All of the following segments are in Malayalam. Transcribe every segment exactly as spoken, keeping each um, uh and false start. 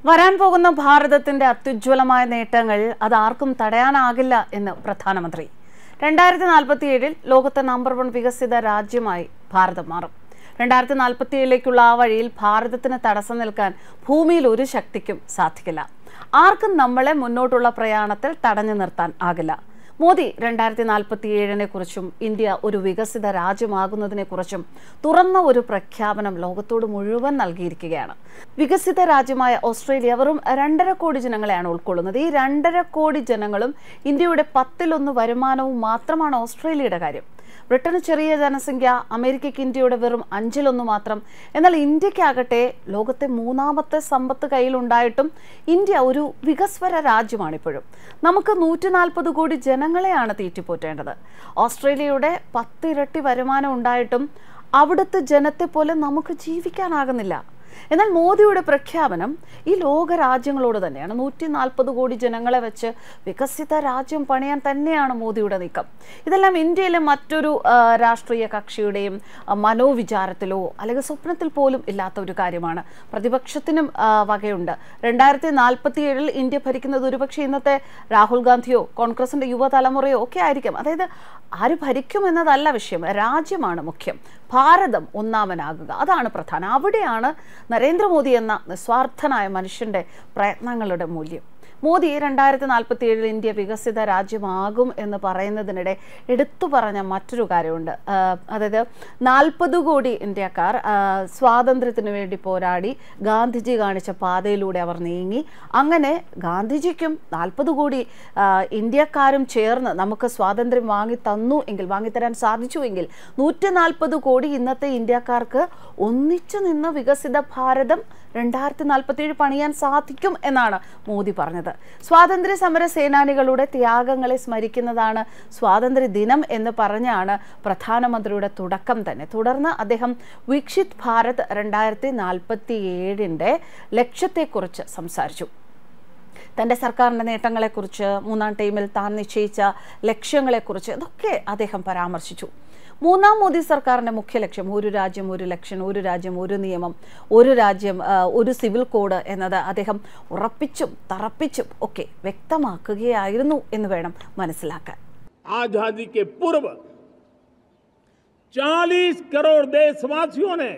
വരാൻ പോകുന്ന ഭാരതത്തിന്റെ അത്യുജ്വലമായ നേട്ടങ്ങൾ അതാർക്കും തടയാനാകില്ല എന്ന് പ്രധാനമന്ത്രി. രണ്ടായിരത്തി നാൽപ്പത്തി ഏഴിൽ ലോകത്തെ നമ്പർ വൺ വികസിത രാജ്യമായി ഭാരതം മാറും. രണ്ടായിരത്തി നാൽപ്പത്തി ഏഴിലേക്കുള്ള ആ വഴിയിൽ ഭാരതത്തിന് തടസ്സം നിൽക്കാൻ ഭൂമിയിൽ ഒരു ശക്തിക്കും സാധിക്കില്ല. ആർക്കും നമ്മളെ മുന്നോട്ടുള്ള പ്രയാണത്തിൽ തടഞ്ഞു നിർത്താൻ ആകില്ല. മോദി രണ്ടായിരത്തി നാൽപ്പത്തി ഏഴിനെ കുറിച്ചും ഇന്ത്യ ഒരു വികസിത രാജ്യമാകുന്നതിനെ കുറിച്ചും തുറന്ന ഒരു പ്രഖ്യാപനം ലോകത്തോട് മുഴുവൻ നൽകിയിരിക്കുകയാണ്. വികസിത രാജ്യമായ ഓസ്ട്രേലിയ വെറും രണ്ടര കോടി ജനങ്ങളെയാണ് ഉൾക്കൊള്ളുന്നത്. ഈ രണ്ടര കോടി ജനങ്ങളും ഇന്ത്യയുടെ പത്തിലൊന്ന് വരുമാനവും മാത്രമാണ് ഓസ്ട്രേലിയയുടെ കാര്യം. ബ്രിട്ടന് ചെറിയ ജനസംഖ്യ, അമേരിക്കയ്ക്ക് ഇന്ത്യയുടെ വെറും അഞ്ചിലൊന്ന് മാത്രം. എന്നാൽ ഇന്ത്യക്കാകട്ടെ ലോകത്തെ മൂന്നാമത്തെ സമ്പത്ത് കയ്യിലുണ്ടായിട്ടും ഇന്ത്യ ഒരു വികസ്വര രാജ്യമാണിപ്പോഴും. നമുക്ക് നൂറ്റി നാൽപ്പത് കോടി ജനങ്ങളെയാണ് തീറ്റിപ്പോറ്റേണ്ടത്. ഓസ്ട്രേലിയയുടെ പത്തിരട്ടി വരുമാനം ഉണ്ടായിട്ടും അവിടുത്തെ ജനത്തെ പോലെ നമുക്ക് ജീവിക്കാനാകുന്നില്ല. എന്നാൽ മോദിയുടെ പ്രഖ്യാപനം ഈ ലോക രാജ്യങ്ങളോട് തന്നെയാണ്. നൂറ്റി നാൽപ്പത് കോടി ജനങ്ങളെ വെച്ച് വികസിത രാജ്യം പണിയാൻ തന്നെയാണ് മോദിയുടെ നീക്കം. ഇതെല്ലാം ഇന്ത്യയിലെ മറ്റൊരു രാഷ്ട്രീയ കക്ഷിയുടെയും മനോവിചാരത്തിലോ അല്ലെങ്കിൽ സ്വപ്നത്തിൽ പോലും ഇല്ലാത്ത ഒരു കാര്യമാണ്. പ്രതിപക്ഷത്തിനും വകയുണ്ട്. രണ്ടായിരത്തി നാൽപ്പത്തി ഏഴിൽ ഇന്ത്യ ഭരിക്കുന്നത് ഒരുപക്ഷെ ഇന്നത്തെ രാഹുൽ ഗാന്ധിയോ കോൺഗ്രസിന്റെ യുവതലമുറയോ ഒക്കെ ആയിരിക്കും. അതായത് ആര് ഭരിക്കുമെന്നതല്ല വിഷയം, രാജ്യമാണ് മുഖ്യം. ഭാരതം ഒന്നാമനാകുക, അതാണ് പ്രധാനം. അവിടെയാണ് നരേന്ദ്രമോദി എന്ന നിസ്വാർത്ഥനായ മനുഷ്യന്റെ പ്രയത്നങ്ങളുടെ മൂല്യം. മോദി രണ്ടായിരത്തി നാൽപ്പത്തി ഏഴിൽ ഇന്ത്യ വികസിത രാജ്യമാകും എന്ന് പറയുന്നതിനിടെ എടുത്തു പറഞ്ഞ മറ്റൊരു കാര്യമുണ്ട്. അതായത് നാൽപ്പത് കോടി ഇന്ത്യക്കാർ സ്വാതന്ത്ര്യത്തിന് വേണ്ടി പോരാടി ഗാന്ധിജി കാണിച്ച പാതയിലൂടെ അവർ നീങ്ങി. അങ്ങനെ ഗാന്ധിജിക്കും നാൽപ്പത് കോടി ഇന്ത്യക്കാരും ചേർന്ന് നമുക്ക് സ്വാതന്ത്ര്യം വാങ്ങി തന്നു എങ്കിൽ, വാങ്ങിത്തരാൻ സാധിച്ചു എങ്കിൽ, നൂറ്റി നാൽപ്പത് കോടി ഇന്നത്തെ ഇന്ത്യക്കാർക്ക് ഒന്നിച്ചു നിന്ന് വികസിത ഭാരതം രണ്ടായിരത്തി നാൽപ്പത്തി ഏഴ് പണിയാൻ സാധിക്കും എന്നാണ് മോദി പറഞ്ഞത്. സ്വാതന്ത്ര്യ സമര സേനാനികളുടെ ത്യാഗങ്ങളെ സ്മരിക്കുന്നതാണ് സ്വാതന്ത്ര്യ ദിനം എന്ന് പറഞ്ഞാണ് പ്രധാനമന്ത്രിയുടെ തുടക്കം തന്നെ. തുടർന്ന് അദ്ദേഹം വികസിത് ഭാരത് രണ്ടായിരത്തി നാൽപ്പത്തി ഏഴിൻ്റെ ലക്ഷ്യത്തെക്കുറിച്ച് സംസാരിച്ചു. തൻ്റെ സർക്കാരിൻ്റെ നേട്ടങ്ങളെക്കുറിച്ച്, മൂന്നാം ടൈമിൽ താൻ നിശ്ചയിച്ച ലക്ഷ്യങ്ങളെക്കുറിച്ച് ഇതൊക്കെ അദ്ദേഹം പരാമർശിച്ചു. മൂന്നാം മോദി സർക്കാരിൻ്റെ മുഖ്യ ലക്ഷ്യം ഒരു രാജ്യം ഒരു ലക്ഷ്യം, ഒരു രാജ്യം ഒരു നിയമം, ഒരു രാജ്യം ഒരു സിവിൽ കോഡ് എന്നത് അദ്ദേഹം ഉറപ്പിച്ചും തറപ്പിച്ചും ഒക്കെ വ്യക്തമാക്കുകയായിരുന്നു എന്ന് വേണം മനസ്സിലാക്കാൻ. आजादी के पूर्व चालीस करोड़ देशवासियों ने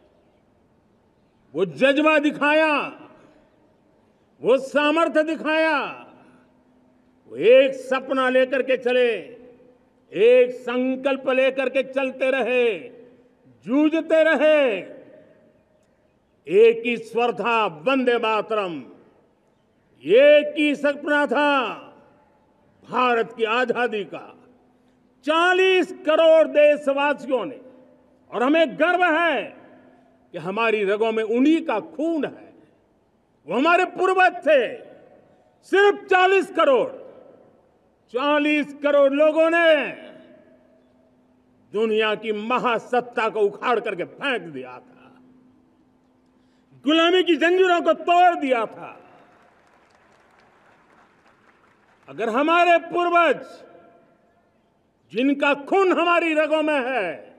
वो जज्बा दिखाया, वो सामर्थ्य दिखाया, वो एक सपना लेकर के चले, एक संकल्प लेकर के चलते रहे, जूझते रहे. एक ही स्वर था, वंदे मातरम. एक ही सपना था, भारत की आजादी का. चालीस करोड़ देशवासियों ने, और हमें गर्व है कि हमारी रगों में उन्हीं का खून है. वो हमारे पूर्वज थे. सिर्फ चालीस करोड़ चालीस करोड़ लोगों ने दुनिया की महासत्ता को उखाड़ करके फेंक दिया था, गुलामी की जंजीरों को तोड़ दिया था. अगर हमारे पूर्वज, जिनका खून हमारी रगों में है,